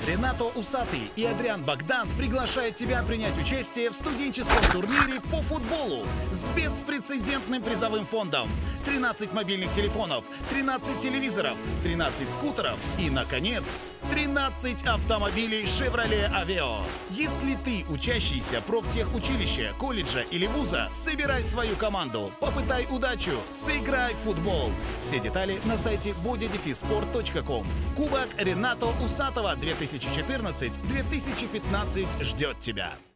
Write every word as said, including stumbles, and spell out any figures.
Ренато Усатый и Адриан Богдан приглашают тебя принять участие в студенческом турнире по футболу с беспрецедентным призовым фондом. тринадцать мобильных телефонов, тринадцать телевизоров, тринадцать скутеров и, наконец, тринадцать автомобилей Chevrolet Aveo. Если ты учащийся профтехучилища, колледжа или вуза, собирай свою команду, попытай удачу, сыграй в футбол. Все детали на сайте боди спорт точка ком. Кубок Ренато Усатого две тысячи четырнадцать — две тысячи пятнадцать ждет тебя.